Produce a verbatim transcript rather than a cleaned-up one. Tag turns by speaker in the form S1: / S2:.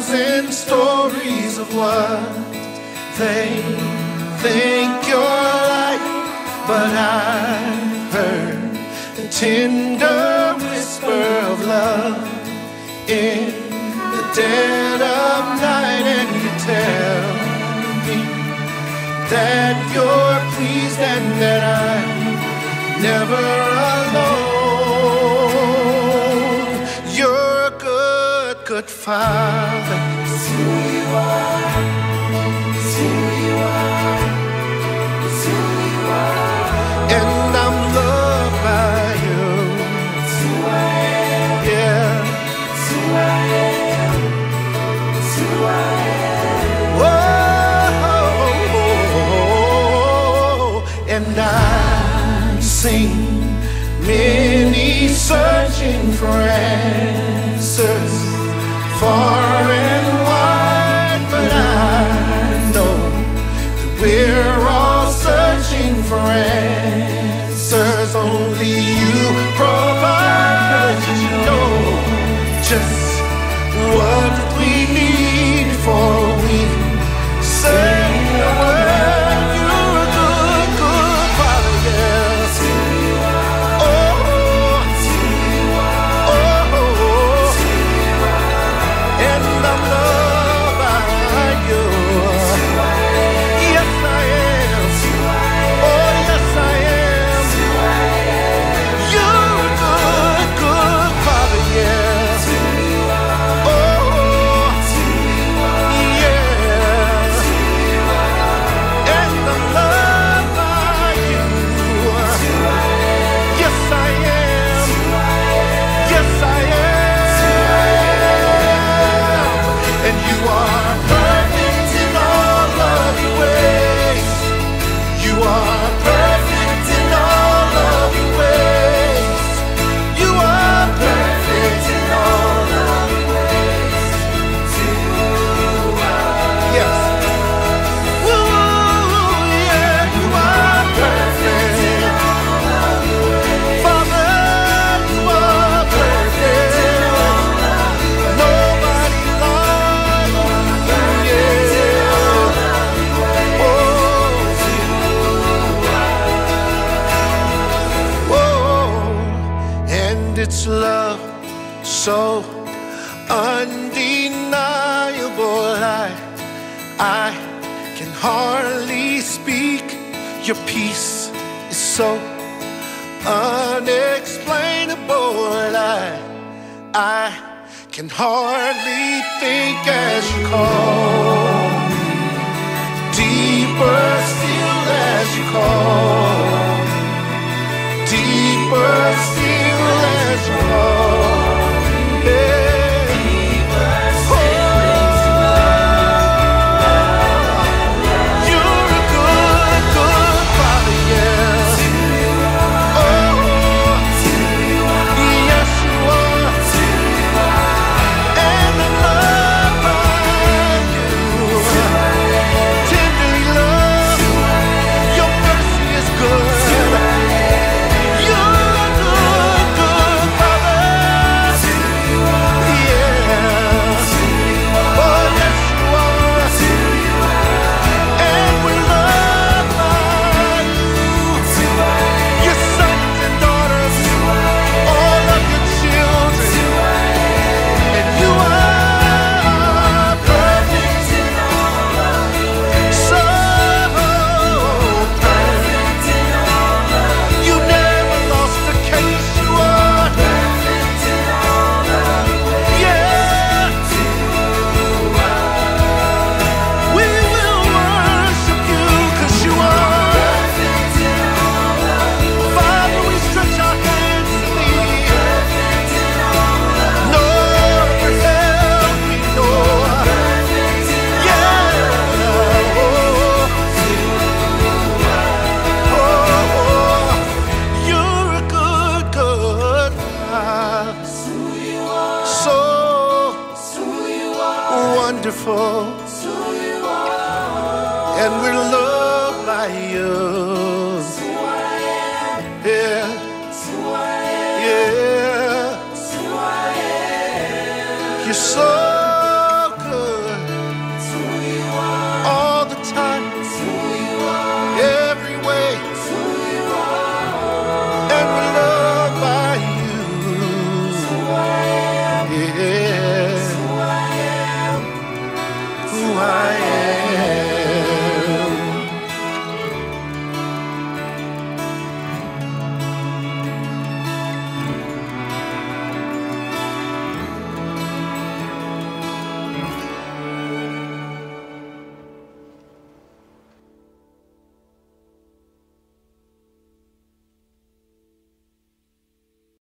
S1: thousand stories of what they think you're like, but I've heard the tender whisper of love in the dead of night, and you tell me that you're pleased and that I'm never alone. You're a good, good Father.
S2: It's who you are. It's who you are. It's who you are.
S1: And I'm loved by you.
S2: It's who I am.
S1: Yeah.
S2: It's who I am. It's who I am.
S1: Whoa. And I've seen many searching for answers far and wide, but I know that we're all searching for answers only you provide. You know just what we need for we say the word. You're a good, good Father, yeah.
S2: It's who you are.
S1: Oh,
S2: It's who you are.
S1: oh,
S2: It's who you are.
S1: and I'm loved by you.
S2: It's who I am.
S1: Yes, I am.
S2: It's who I am.
S1: Oh, yes, I am.
S2: It's who I am.
S1: You're a good, good Father, yeah.
S2: It's who you are.
S1: Oh,
S2: It's who you are.
S1: yeah.
S2: It's who you are.
S1: And I'm loved by you.
S2: It's who I am.
S1: Yes, I am.
S2: It's who I am.
S1: Yes, I
S2: It's who I
S1: am. And you are perfect in all of your ways. You are perfect in all of your ways. You are perfect in all of your ways. Yes. Woo, yeah, you are perfect. Father, you are perfect. Nobody like you, yeah. Oh, whoa. And it's love so undeniable, I, I can hardly speak. Your peace is so unexplainable, I, I can hardly think as you call me. Deeper still as you call me. Deeper still as you call me. Yeah. You're a good, good Father, yeah. Oh, yes you are. And I'm loved by you. Tenderly loved. Your mercy is good. You're a good, good Father. Yeah. Oh, yes you are. And we're loved by you. Your sons and daughters, all of your children, and you are perfect, so perfect. You never lost a case, you are yeah. We will worship you 'cause you are Father. We stretch our hands to thee. No other help we know. Yeah. Oh, oh, you're a good, good Father. So wonderful. And we're loved by you. Yeah. Yeah. You're so